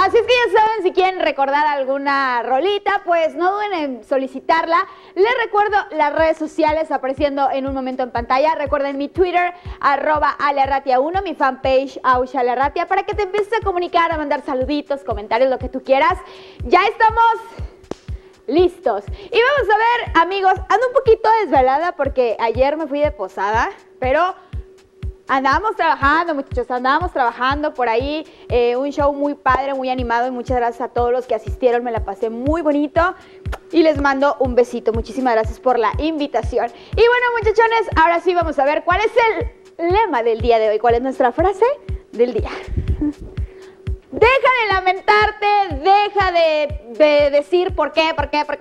Así es que ya saben, si quieren recordar alguna rolita, pues no duden en solicitarla. Les recuerdo las redes sociales apareciendo en un momento en pantalla. Recuerden mi Twitter, @alearratia1, mi fanpage, @alearratia, para que te empieces a comunicar, a mandar saluditos, comentarios, lo que tú quieras. Ya estamos listos. Y vamos a ver, amigos, ando un poquito desvelada porque ayer me fui de posada, pero andábamos trabajando, muchachos, andábamos trabajando por ahí, un show muy padre, muy animado, y muchas gracias a todos los que asistieron, me la pasé muy bonito y les mando un besito. Muchísimas gracias por la invitación. Y bueno, muchachones, ahora sí vamos a ver cuál es el lema del día de hoy, cuál es nuestra frase del día. Deja de lamentarte, deja de decir por qué.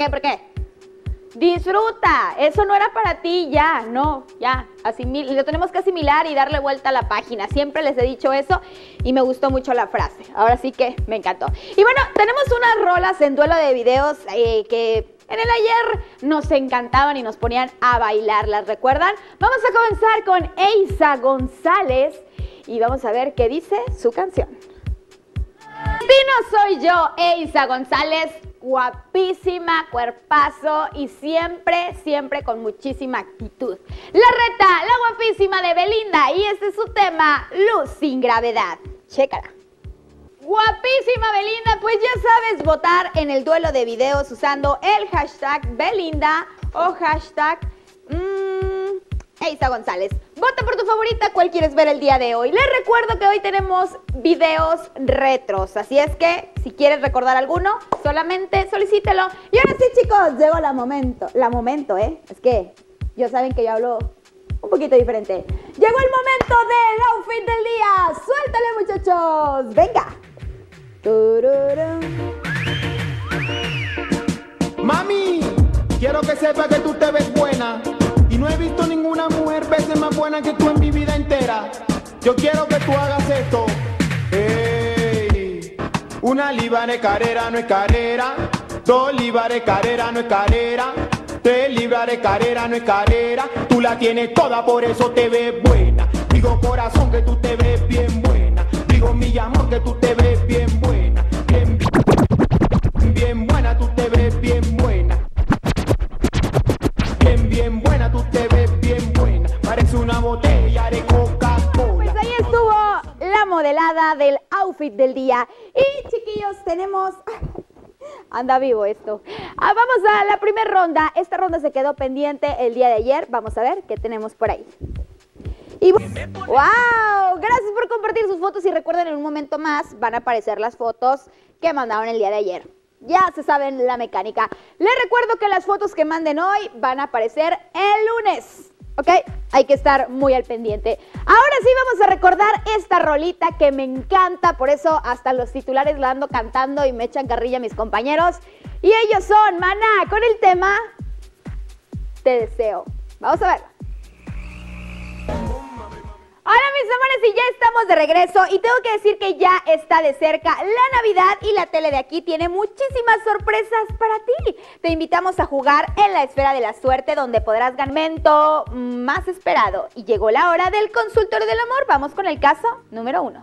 Disfruta, eso no era para ti, ya, no, ya, lo tenemos que asimilar y darle vuelta a la página. Siempre les he dicho eso y me gustó mucho la frase, ahora sí que me encantó. Y bueno, tenemos unas rolas en duelo de videos que en el ayer nos encantaban y nos ponían a bailar, ¿las recuerdan? Vamos a comenzar con Eiza González y vamos a ver qué dice su canción. Si no soy yo, Eiza González, guapísima, cuerpazo y siempre con muchísima actitud. La reta, la guapísima de Belinda, y este es su tema, Luz sin gravedad. Chécala. Guapísima Belinda, pues ya sabes votar en el duelo de videos usando el hashtag Belinda o hashtag Eiza González. Vota por tu favorita, ¿cuál quieres ver el día de hoy? Les recuerdo que hoy tenemos videos retros, así es que si quieres recordar alguno, solamente solicítelo. Y ahora sí, chicos, llegó la momento, es que ya saben que yo hablo un poquito diferente. Llegó el momento del outfit del día. Suéltale, muchachos, venga. Mami, quiero que sepas que tú te ves buena. No he visto ninguna mujer veces más buena que tú en mi vida entera. Yo quiero que tú hagas esto. Hey. Una libra de carrera no es carrera. 2 libras de carrera no es carrera. 3 libras de carrera no es carrera. Tú la tienes toda, por eso te ves buena. Digo corazón que tú te ves bien buena. Digo mi amor que tú te ves bien buena. Bien buena, tú te ves bien buena. Bien buena, tú te ves bien buena. Parece una botella de Coca-Cola. Pues ahí estuvo la modelada del outfit del día. Y chiquillos, tenemos... Anda vivo esto. Vamos a la primera ronda. Esta ronda se quedó pendiente el día de ayer. Vamos a ver qué tenemos por ahí. Y ¡wow! Gracias por compartir sus fotos y recuerden, en un momento más van a aparecer las fotos que mandaron el día de ayer. Ya se saben la mecánica. Les recuerdo que las fotos que manden hoy van a aparecer el lunes, ¿ok? Hay que estar muy al pendiente. Ahora sí vamos a recordar esta rolita que me encanta, por eso hasta los titulares la ando cantando y me echan carrilla mis compañeros. Y ellos son Maná con el tema Te Deseo. Vamos a ver. Hola mis amores, y ya estamos de regreso y tengo que decir que ya está de cerca la Navidad y la tele de aquí tiene muchísimas sorpresas para ti. Te invitamos a jugar en la esfera de la suerte donde podrás ganar el momento más esperado. Y llegó la hora del consultorio del amor. Vamos con el caso número 1.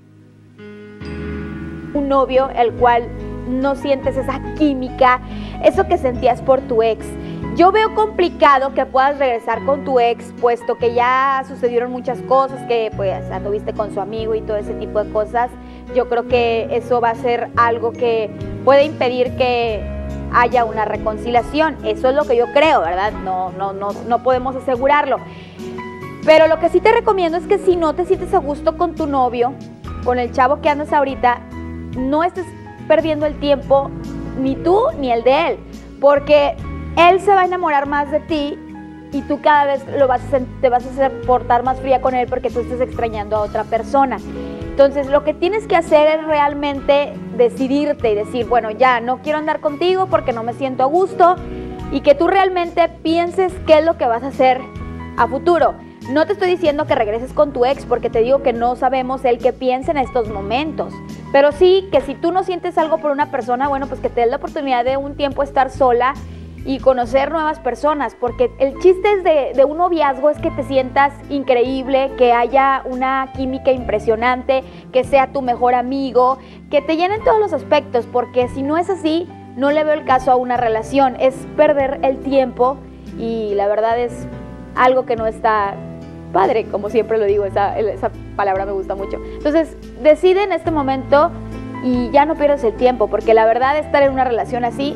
Un novio el cual no sientes esa química, eso que sentías por tu ex. Yo veo complicado que puedas regresar con tu ex, puesto que ya sucedieron muchas cosas, que pues anduviste con su amigo y todo ese tipo de cosas. Yo creo que eso va a ser algo que puede impedir que haya una reconciliación. Eso es lo que yo creo, ¿verdad? No podemos asegurarlo. Pero lo que sí te recomiendo es que si no te sientes a gusto con tu novio, con el chavo que andas ahorita, no estés perdiendo el tiempo, ni tú ni el de él, porque él se va a enamorar más de ti y tú cada vez te vas a hacer portar más fría con él porque tú estás extrañando a otra persona. Entonces lo que tienes que hacer es realmente decidirte y decir, bueno, ya no quiero andar contigo porque no me siento a gusto, y que tú realmente pienses qué es lo que vas a hacer a futuro. No te estoy diciendo que regreses con tu ex porque te digo que no sabemos el que piensa en estos momentos, pero sí que si tú no sientes algo por una persona, bueno, pues que te des la oportunidad de un tiempo estar sola y conocer nuevas personas, porque el chiste es de un noviazgo es que te sientas increíble, que haya una química impresionante, que sea tu mejor amigo, que te llenen todos los aspectos, porque si no es así, no le veo el caso a una relación, es perder el tiempo y la verdad es algo que no está padre, como siempre lo digo, esa palabra me gusta mucho. Entonces, decide en este momento y ya no pierdas el tiempo, porque la verdad estar en una relación así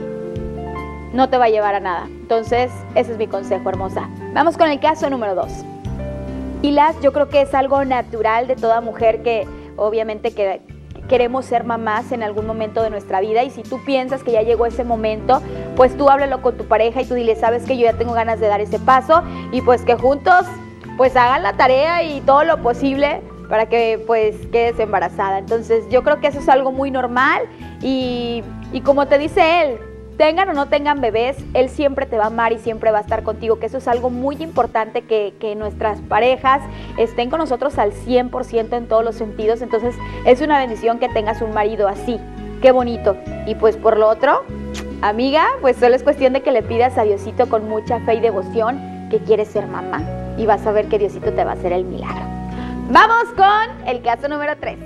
no te va a llevar a nada. Entonces, ese es mi consejo, hermosa. Vamos con el caso número 2. Pilas, yo creo que es algo natural de toda mujer que obviamente que queremos ser mamás en algún momento de nuestra vida, y si tú piensas que ya llegó ese momento, pues tú háblalo con tu pareja y tú dile, sabes que yo ya tengo ganas de dar ese paso, y pues que juntos pues hagan la tarea y todo lo posible para que pues quedes embarazada. Entonces yo creo que eso es algo muy normal y como te dice él, tengan o no tengan bebés, él siempre te va a amar y siempre va a estar contigo, que eso es algo muy importante, que nuestras parejas estén con nosotros al 100% en todos los sentidos. Entonces es una bendición que tengas un marido así, qué bonito. Y pues por lo otro, amiga, pues solo es cuestión de que le pidas a Diosito con mucha fe y devoción que quieres ser mamá y vas a ver que Diosito te va a hacer el milagro. Vamos con el caso número 3.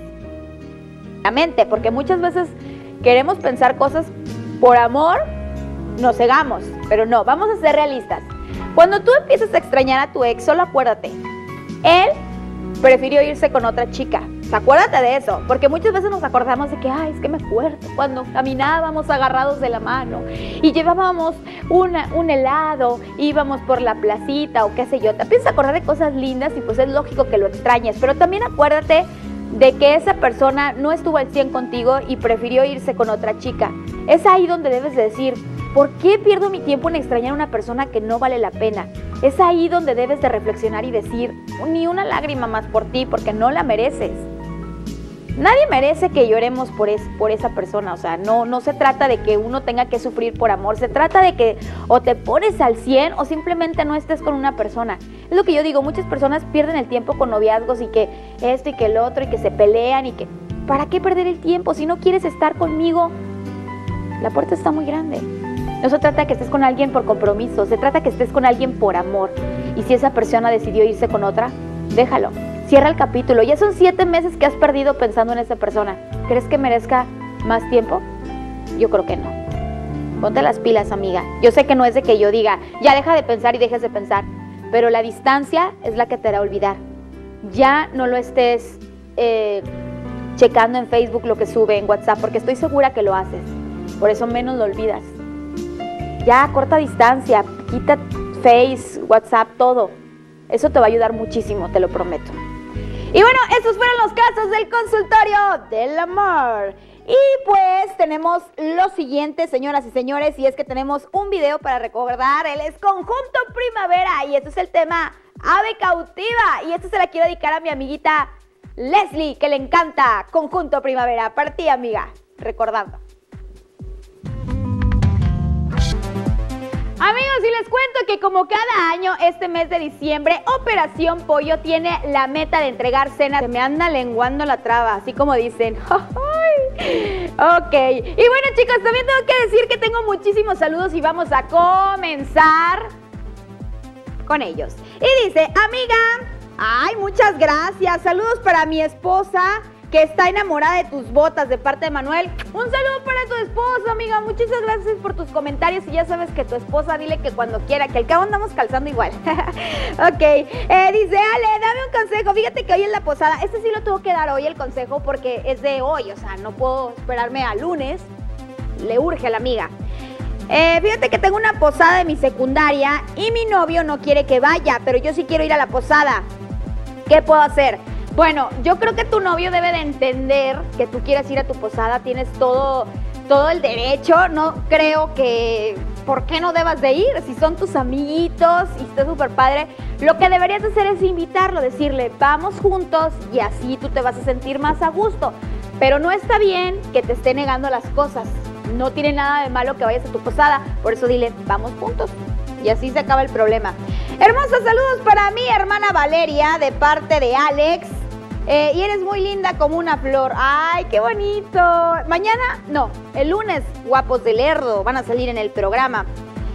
La mente, porque muchas veces queremos pensar cosas por amor, nos cegamos, pero no, vamos a ser realistas. Cuando tú empiezas a extrañar a tu ex, solo acuérdate, él prefirió irse con otra chica. O sea, acuérdate de eso, porque muchas veces nos acordamos de que, ay, es que me acuerdo cuando caminábamos agarrados de la mano y llevábamos un helado, íbamos por la placita o qué sé yo. Te empiezas a acordar de cosas lindas y pues es lógico que lo extrañes, pero también acuérdate de que esa persona no estuvo al 100 contigo y prefirió irse con otra chica. Es ahí donde debes de decir, ¿por qué pierdo mi tiempo en extrañar a una persona que no vale la pena? Es ahí donde debes de reflexionar y decir, ni una lágrima más por ti, porque no la mereces. Nadie merece que lloremos por esa persona, o sea, no se trata de que uno tenga que sufrir por amor, se trata de que o te pones al 100 o simplemente no estés con una persona. Es lo que yo digo, muchas personas pierden el tiempo con noviazgos y que esto y que el otro y que se pelean y que... ¿Para qué perder el tiempo? Si no quieres estar conmigo, la puerta está muy grande. No se trata de que estés con alguien por compromiso, se trata de que estés con alguien por amor. Y si esa persona decidió irse con otra, déjalo. Cierra el capítulo. Ya son 7 meses que has perdido pensando en esa persona. ¿Crees que merezca más tiempo? Yo creo que no. Ponte las pilas, amiga. Yo sé que no es de que yo diga, ya deja de pensar y dejes de pensar. Pero la distancia es la que te hará olvidar. Ya no lo estés checando en Facebook lo que sube en WhatsApp, porque estoy segura que lo haces. Por eso menos lo olvidas. Ya, corta distancia. Quita Face, WhatsApp, todo. Eso te va a ayudar muchísimo, te lo prometo. Y bueno, esos fueron los casos del consultorio del amor. Y pues tenemos lo siguiente, señoras y señores, y es que tenemos un video para recordar. Él es Conjunto Primavera y este es el tema Ave Cautiva. Y este se la quiero dedicar a mi amiguita Leslie, que le encanta Conjunto Primavera. Para ti, amiga, recordando. Amigos, y les cuento que como cada año, este mes de diciembre, Operación Pollo tiene la meta de entregar cenas. Se me anda lenguando la traba, así como dicen. Ok, y bueno, chicos, también tengo que decir que tengo muchísimos saludos y vamos a comenzar con ellos. Y dice, amiga, ay, muchas gracias, saludos para mi esposa, que está enamorada de tus botas, de parte de Manuel. Un saludo para tu esposa, amiga. Muchísimas gracias por tus comentarios. Y ya sabes que tu esposa, dile que cuando quiera, que al cabo andamos calzando igual. Ok, dice Ale, dame un consejo. Fíjate que hoy en la posada, este sí lo tengo que dar hoy el consejo porque es de hoy, o sea, no puedo esperarme a lunes. Le urge a la amiga. Fíjate que tengo una posada de mi secundaria y mi novio no quiere que vaya, pero yo sí quiero ir a la posada. ¿Qué puedo hacer? Bueno, yo creo que tu novio debe de entender que tú quieres ir a tu posada, tienes todo el derecho, no creo que, ¿por qué no debas de ir? Si son tus amiguitos y está súper padre, lo que deberías hacer es invitarlo, decirle, vamos juntos y así tú te vas a sentir más a gusto, pero no está bien que te esté negando las cosas, no tiene nada de malo que vayas a tu posada, por eso dile, vamos juntos. Y así se acaba el problema. Hermosos saludos para mi hermana Valeria de parte de Alex. Y eres muy linda como una flor. ¡Ay, qué bonito! Mañana, no, el lunes, Guapos de Lerdo van a salir en el programa.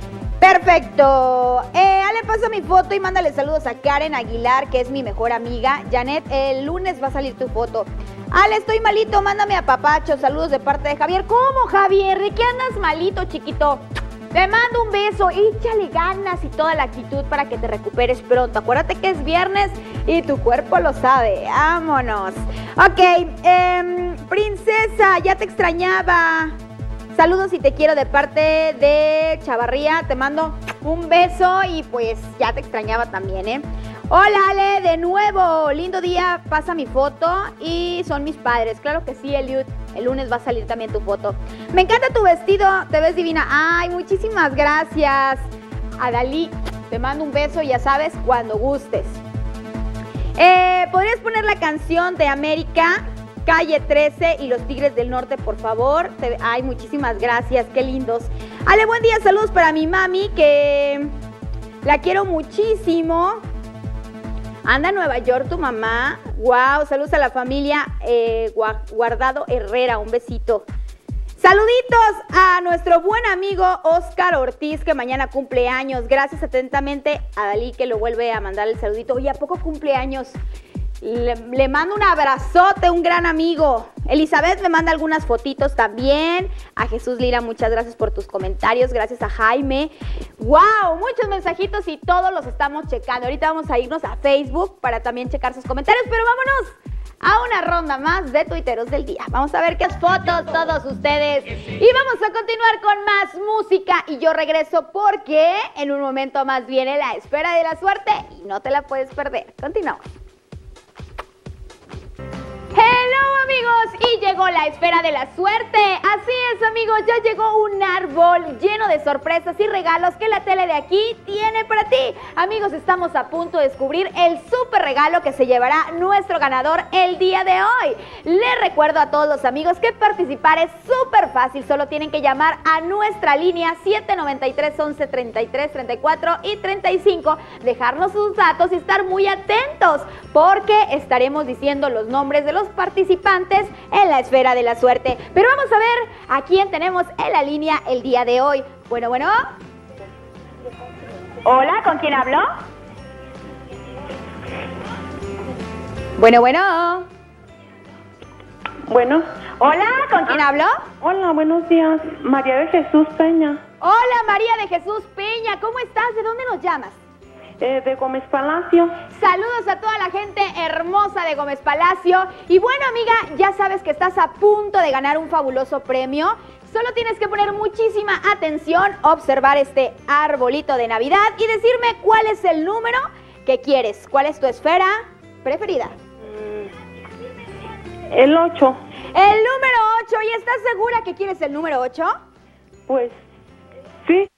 Perfecto. Ale, pasa mi foto y mándale saludos a Karen Aguilar, que es mi mejor amiga. Janet, el lunes va a salir tu foto. Ale, estoy malito, mándame a Papacho. Saludos de parte de Javier. ¿Cómo, Javier? ¿De qué andas malito, chiquito? Te mando un beso, échale ganas y toda la actitud para que te recuperes pronto. Acuérdate que es viernes y tu cuerpo lo sabe. Vámonos. Ok, princesa, ya te extrañaba. Saludos y te quiero de parte de Chavarría. Te mando un beso y pues ya te extrañaba también, ¿eh? Hola, Ale, de nuevo. Lindo día, pasa mi foto y son mis padres. Claro que sí, Eliud. El lunes va a salir también tu foto. Me encanta tu vestido, te ves divina. Ay, muchísimas gracias. Adalí, te mando un beso, ya sabes, cuando gustes. ¿Podrías poner la canción de América, Calle 13 y los Tigres del Norte, por favor? Ay, muchísimas gracias, qué lindos. Ale, buen día, saludos para mi mami, que la quiero muchísimo. Anda en Nueva York tu mamá. Wow, saludos a la familia Guardado Herrera, un besito. Saluditos a nuestro buen amigo Oscar Ortiz, que mañana cumple años. Gracias atentamente a Dalí, que lo vuelve a mandar el saludito. Oye, ¿a poco cumple años? Le mando un abrazote, un gran amigo. Elizabeth me manda algunas fotitos también. A Jesús Lira, muchas gracias por tus comentarios. Gracias a Jaime. ¡Wow! Muchos mensajitos y todos los estamos checando. Ahorita vamos a irnos a Facebook para también checar sus comentarios. Pero vámonos a una ronda más de tuiteros del día. Vamos a ver qué fotos todos ustedes. Y vamos a continuar con más música. Y yo regreso porque en un momento más viene la esfera de la suerte y no te la puedes perder. Continuamos. ¡Hello, amigos! Y llegó la esfera de la suerte. Así es, amigos, ya llegó un árbol lleno de sorpresas y regalos que la tele de aquí tiene para ti. Amigos, estamos a punto de descubrir el súper regalo que se llevará nuestro ganador el día de hoy. Les recuerdo a todos los amigos que participar es súper fácil. Solo tienen que llamar a nuestra línea 793 11 33 34 y 35. Dejarnos sus datos y estar muy atentos porque estaremos diciendo los nombres de los participantes en la esfera de la suerte. Pero vamos a ver a quién tenemos en la línea el día de hoy. Bueno. Hola, ¿con quién hablo? Bueno. Bueno. Hola, ¿con quién hablo? Hola, buenos días. María de Jesús Peña. Hola, María de Jesús Peña. ¿Cómo estás? ¿De dónde nos llamas? De Gómez Palacio. Saludos a toda la gente hermosa de Gómez Palacio. Y bueno, amiga, ya sabes que estás a punto de ganar un fabuloso premio. Solo tienes que poner muchísima atención, observar este arbolito de Navidad y decirme cuál es el número que quieres. ¿Cuál es tu esfera preferida? El 8. El número 8. ¿Y estás segura que quieres el número 8? Pues, sí.